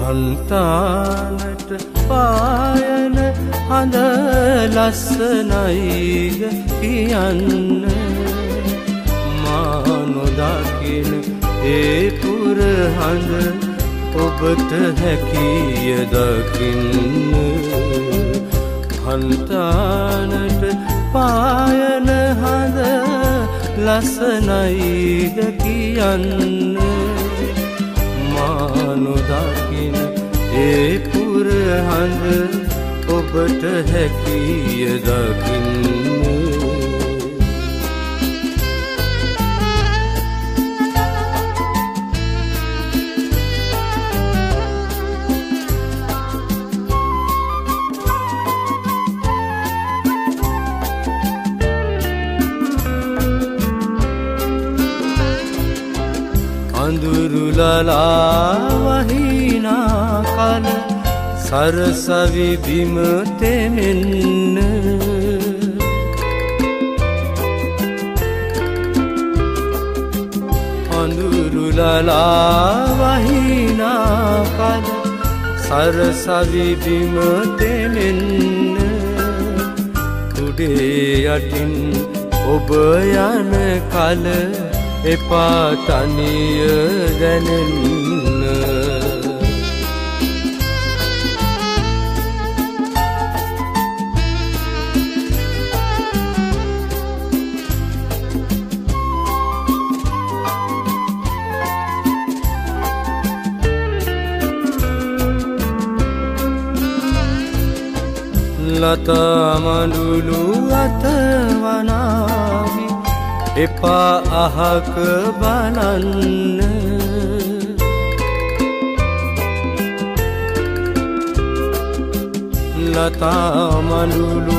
හන්තානට පායන හඳ ලස්සනයිද කියන්න මා නොදකින ඒ පුරහඳ ඔබට හැකිය දකින්න හන්තානට පායන හඳ ලස්සනයිද කියන්න මා නොදකින ඒ පුරහඳ ඔබට හැකිය දකින්න අඳුරුලලා වහිනා කල සරසවි බිම තෙමෙන්න අඳුරුලලා වහිනා කල සරසවි බිම තෙමෙන්න උඩේ යටින් ඔබ යන කල එපා තනිය දැනෙන්න ලතා මඬුළු අතවනාවි එපා අහක බලන්න ලතා මඬුළු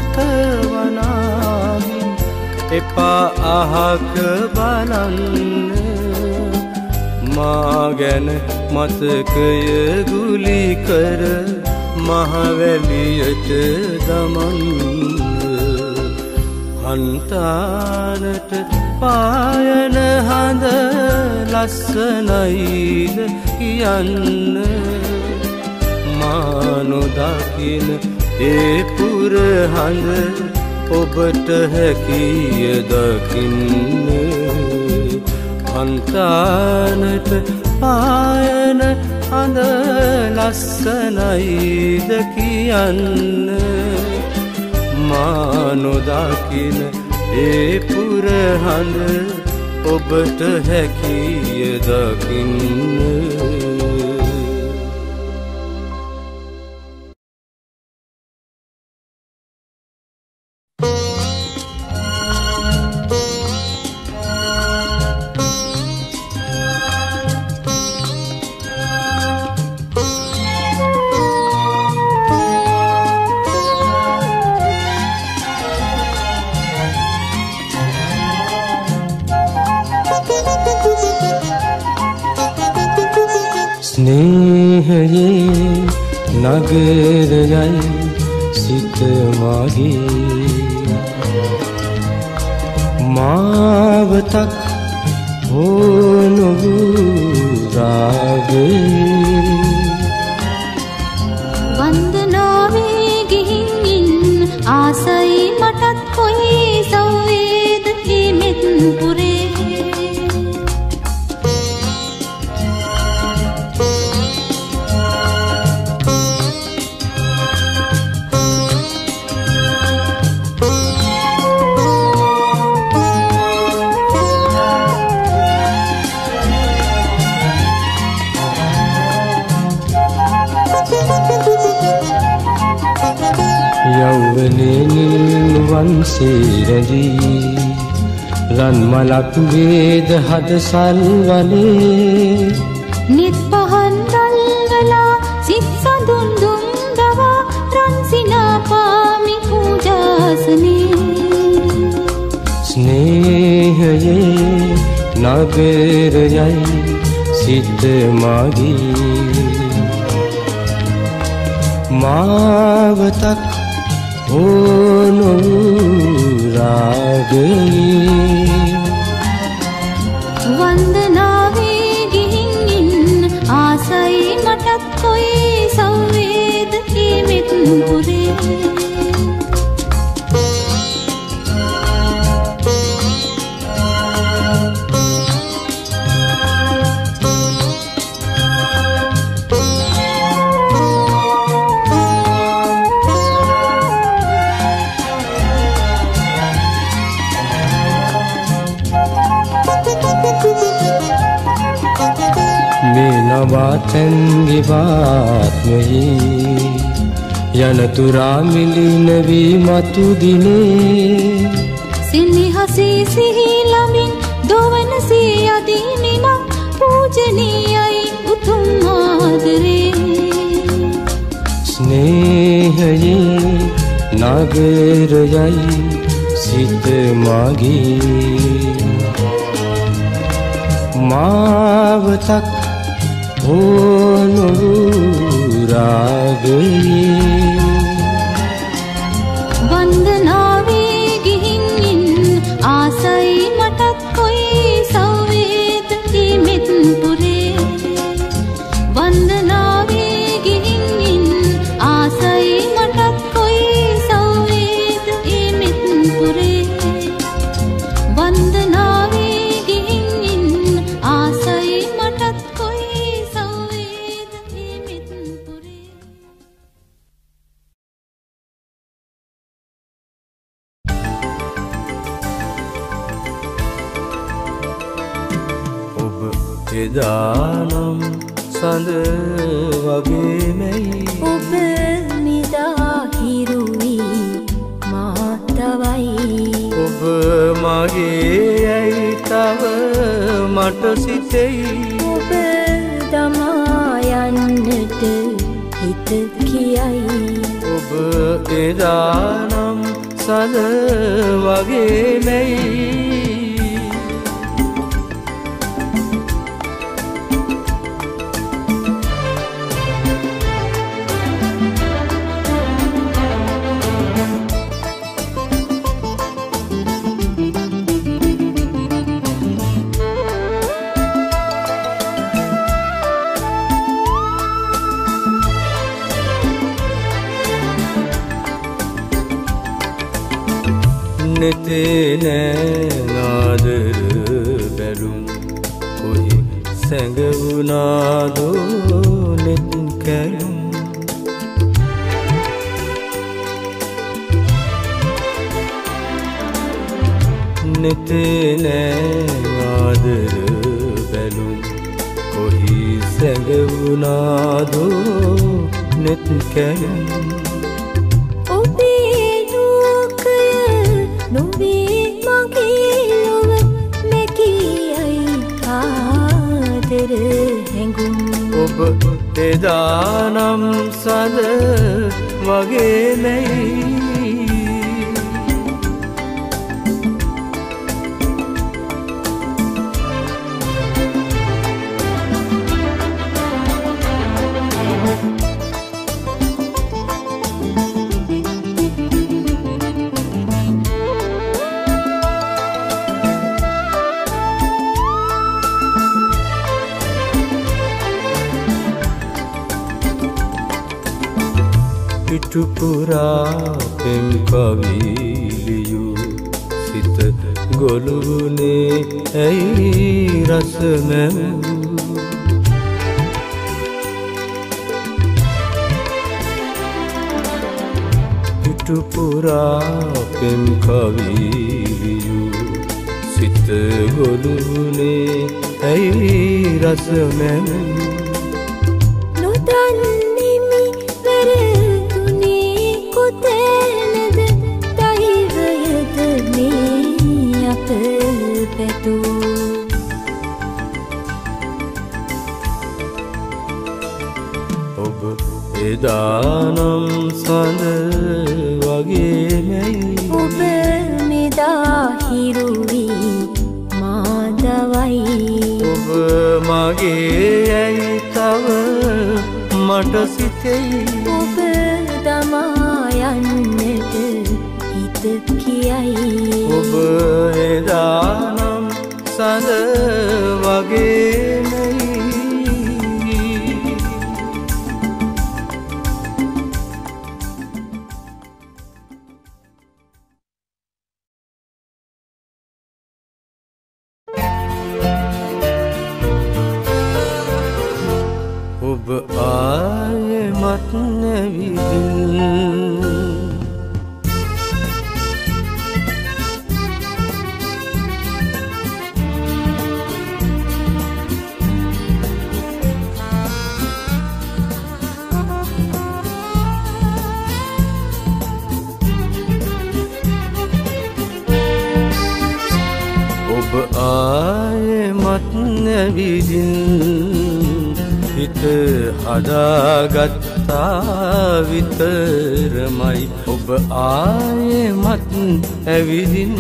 අතවනාවි එපා අහක බලන්න මා ගැන මතකය ගුලි කර මහවැලියට දමන්න හන්තානට පායන හඳ ලස්සනයිද කියන්න මා නොදකින ඒ පුරහඳ ඔබට හැකිය දකින්න හන්තානට පායන හඳ ලස්සනයිද කියන්න මා නොදකින ඒ පුරහඳ ඔබට හැකිය දකින්න ස්නේහයේ නගරයයි සිත මගේ මාවතක් හොනු රාගේ වන්දනාවේ ගිහින් ආසයි මටත් කොයි සෞවේද හිමෙත් පුරේ යෞවනේ නිල්වන් සේරදී රන් මලක් වේද හද සල්වනේ නිත් පහන් රල්වලා සිත් සඳුන් දුම් දවා රන් සිනා පාමි පූජාසනේ ස්නේහයේ නගරයයි සිත මගේ මාවතක් හොනු රාගේ වන්දනාවේ ගිහින් ආසයි මටත් පුරේ නවාතැන්ගේ වාත්මයේ යනතුරා මිලින වී මතු දිනේ සිනහසේ සිහිලමින් දොවන සියදීනිනම් පූජනීයයි උතුම් ආදරේ ස්නේහයේ නගරයයි සිත මගේ මාවතක් ඕනු රාගයේ වන්දනාවේ ගිහින් ආසයි මටත් කොයි සෞවේද හිමිත් පුරේ වන්දනාවේ ගිහින් ආසයි මටත් කොයි සෞවේද හිමිත් පුරේ වන්දනාවේ ගිහින් ආසයි මටත් කොයි සෞවේද හිමිත් පුරේ එදානම් සඳ වගේ මෙයි ඔබ නිදා හිරුවී මා තවයි ඔබ මගේ ඇයි තව මට සිතෙයි ඔබ දමා යන්නට හිත කියයි ඔබ එදානම් සඳ වගේ මෙයි නෙතේ නෑනාදර බැලුම් කොහි සැඟවුනාදෝ නෙත් කැලුම් නෙතේ නෑනාදර බැලුම් කොහි සැඟවුනාදෝ නෙත් කැලුම් නොවේ මගේ ලොව මෙකියයි ආදර හැඟුම් ඔබ එදානම් සඳ වගේ මෙයි පිටුපුරා පෙම් කවිලියු සිත ගොළුනේ ඇයි රස මැවූ පිටුපුරා පෙම් කවිලියු සිත ගොළුනේ ඇයි රස මැවූ ඔබ එදානම් සඳ වගේ මෙයි ඔබ නිදා හිරුවී මා දවයි ඔබ මගේ ඇයි තව මට සිතෙයි ඔබ දමා යන්නට හිත කියයි ඔබ එදානම් සඳ වගේ මෙයි මත් නැවිදින් හිත හදාගත්තා විතරමයි ඔබ ආයේ මත් ඇවිදින්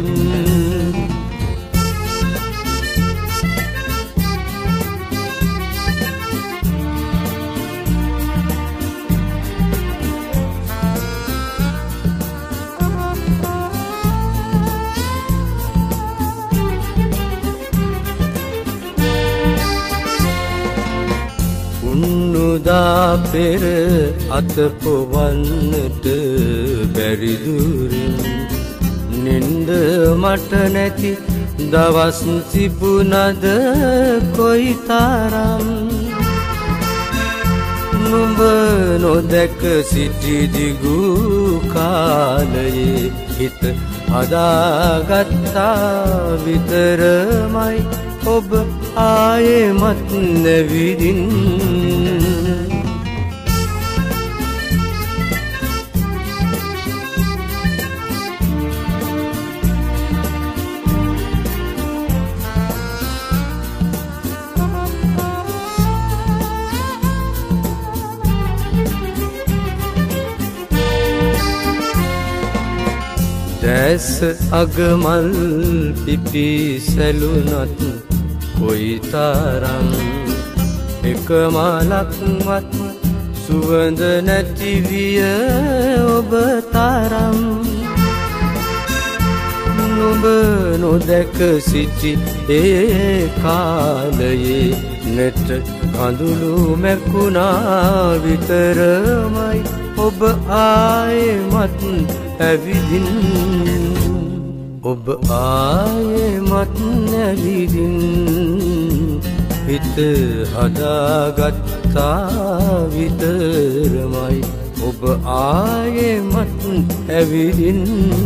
උන්නුදා පෙර අතපොවන්නට බැරිදුරින් නින්ද මට නැති දවස් තිබුණද කොයි තරම් නුඹ නොදැක සිටි දිගු කාලයේ හිත හදාගත්තා විතරමයි ඔබ ආයේ මත් නැවිදින් දැස් අගමල් පිපි සැලුනත් කොයි තරම් එක මලක්වත් සුවඳ නැති විය ඔබ තරම් නුඹ නොදැක සිටි ඒ කාලයේ නෙට කඳුළු මැකුණා විතරමයි ඔබ ආයේ මත් ඇවිදින් ඔබ ආයේ මත් නැවිදින් හිත හදාගත්තා විතරමයි ඔබ ආයේ මත් ඇවිදින්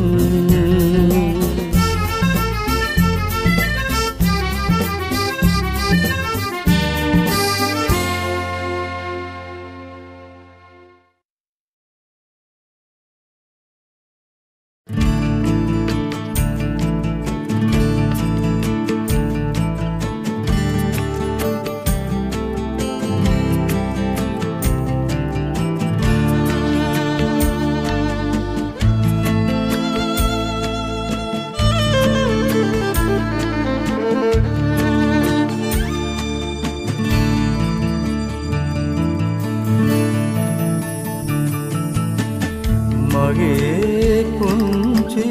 මගේ පුංචි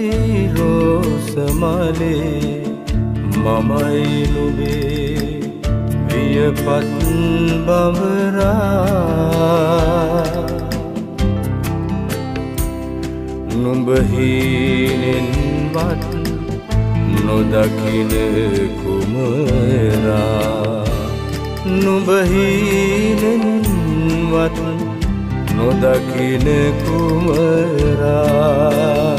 රෝසමලේ මමයි නුඹේ වියපත් බඹරා නුඹ හීනෙන්වත් නොදකින කුමරා නුඹ හීනෙන්වත් නොදකින කුමරා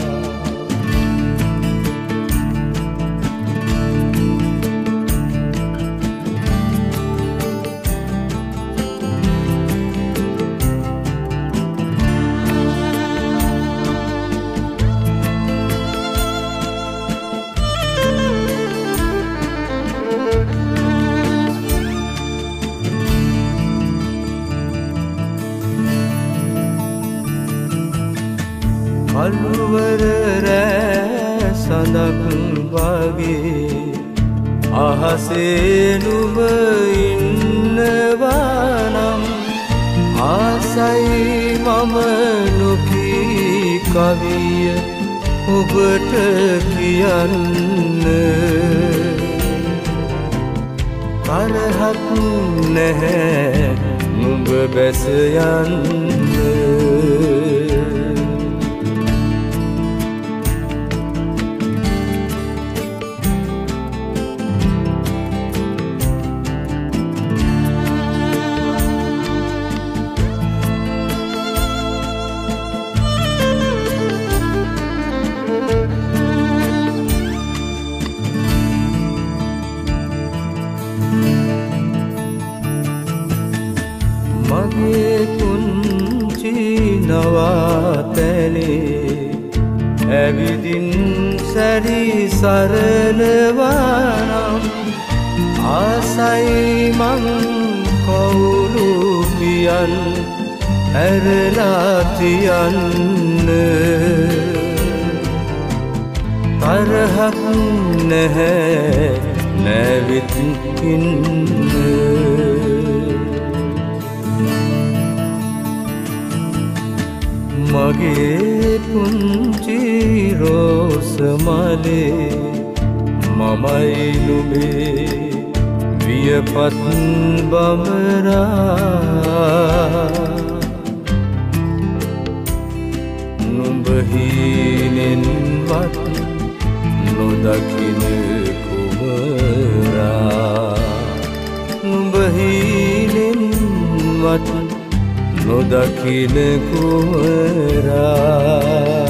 කළුවර රෑ සඳක් වගේ අහසේ නුඹ ඉන්නවා නම් ආසයි මම නොකී කවිය ඔබට කියන්න තරහක් නැහැ නුඹ බැස යන්න මගේ පුංචි නවාතැනේ ඇවිදින් සැරි සරනවා නම් ආසයි මං කවුළු පියන් ඇරලා තියන්න තරහක් නැහැ නැවිත් ඉන්න මගේ පුංචි රෝස මලේ මමයි නුඹේ වියපත් බඹරා නුඹ හීනෙන්වත් නොදකින කුමරා නුඹ හීනෙන්වත් නොදකින කුමරා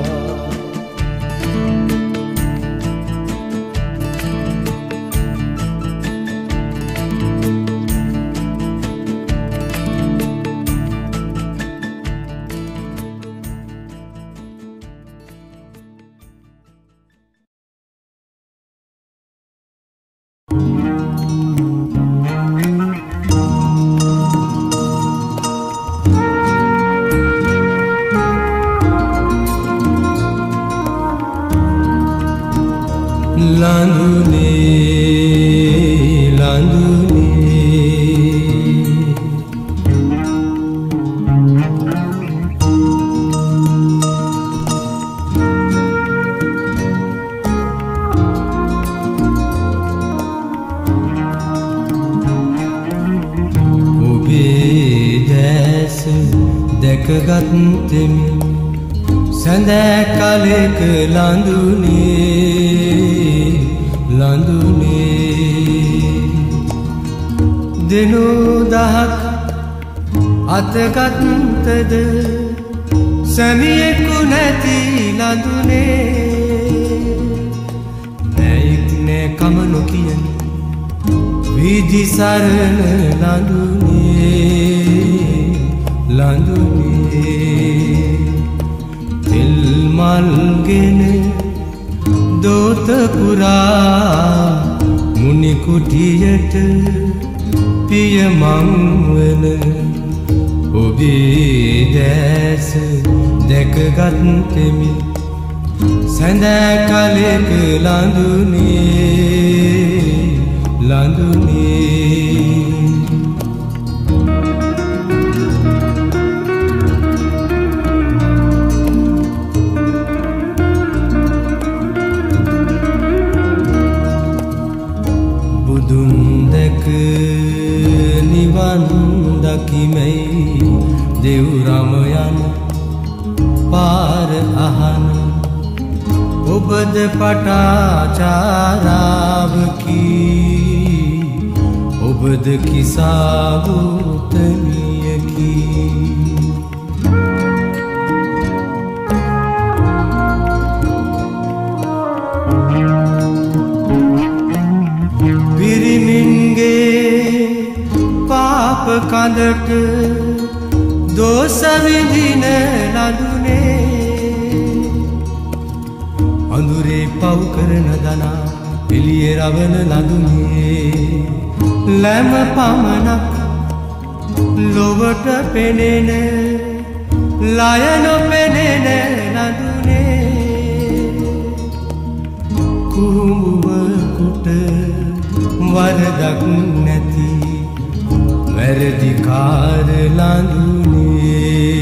දැකගත්තෙමි සඳෑ කලෙක ලඳුනේ දිනු දහක් අතගත්තද සැමියෙකු නැති ලඳුනේ නැයික් නෑ කම නොකියන විදි සරණ ලඳුනේ තෙල් මල්ගෙන දෝත පුරා මුනි කුටියට පියමං වන ඔබේ දැස දැකගත්තෙමි සඳෑ කලෙක ලඳුනේ නිවන් දකිමයි දෙව්රම යන පාර අහන ඔබද පටාචාරාවකි ඔබද කිසාවුතනියකි කඳට දෝස විඳින ලඳුනේ අඳුරේ පව් කරන දනා එළියේ රවන ලඳුනේ ලැම පමණක් ලොවට පෙනෙන ලය නොපෙනෙන ලඳුනේ කුහුඹුවකුට වරදක් නැති වැරදිකාර ලඳුනේ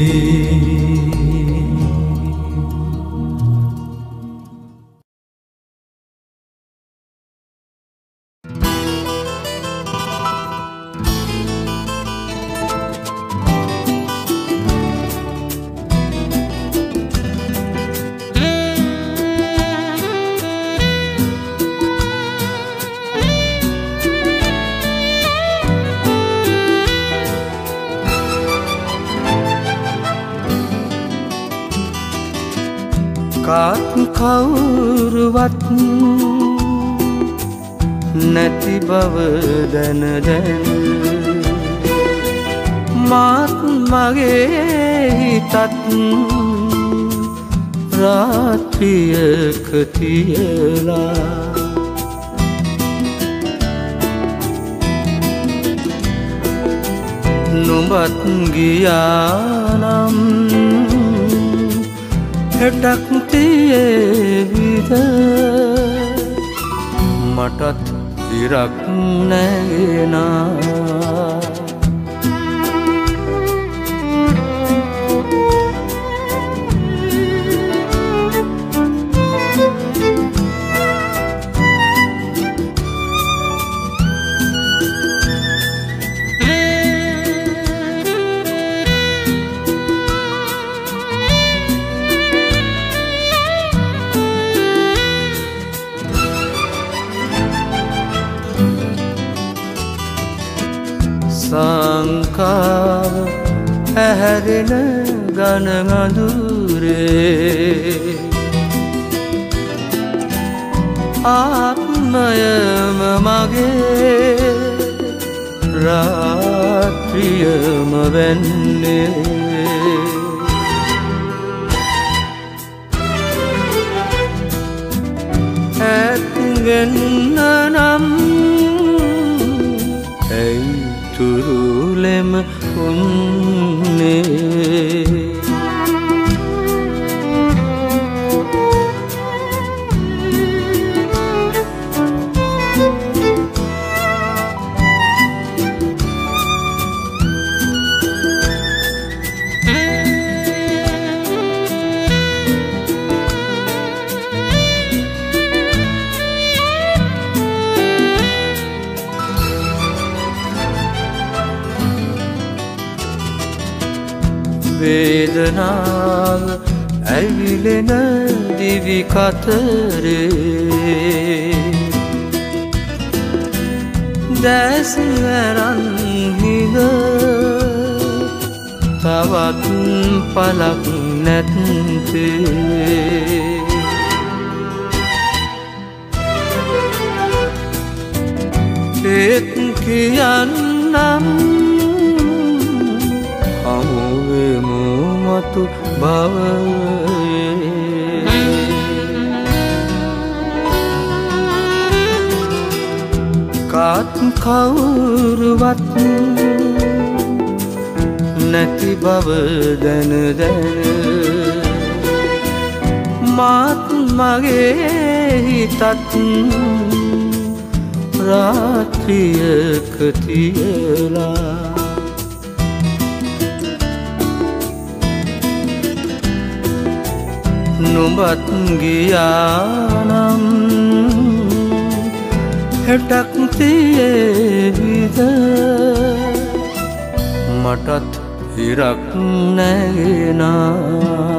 කවුරුවත් නැති බව දැන දැන මාත් මගේ හිතත් රාත්‍රියක තියලා නුඹත් ගියානම් හෙටක් තියේවිද මටත් ඉරක් නැගෙනා සංකාව ඇහැරෙන ගන අඳුරේ ආත්මයම මගේ රාත්‍රියම වෙන්නේ ඇත්ගෙන්න නම් ඇයි තුරුලෙම උන්නේ වේදනාව ඇවිලෙන දිවි කතරේ දැස් ඇරන් හිඳ තවත් පලක් නැත්තේ ඒත් කියන්නම් හමුවෙමු මතු භවයේ කාත් කවුරුවත් නැති බව දැන දැන මාත් මගේ හිතත් රාත්‍රියක තියලා නුඹත් ගියානම් හෙටක් තියේවිද මටත් ඉරක් නැගෙනා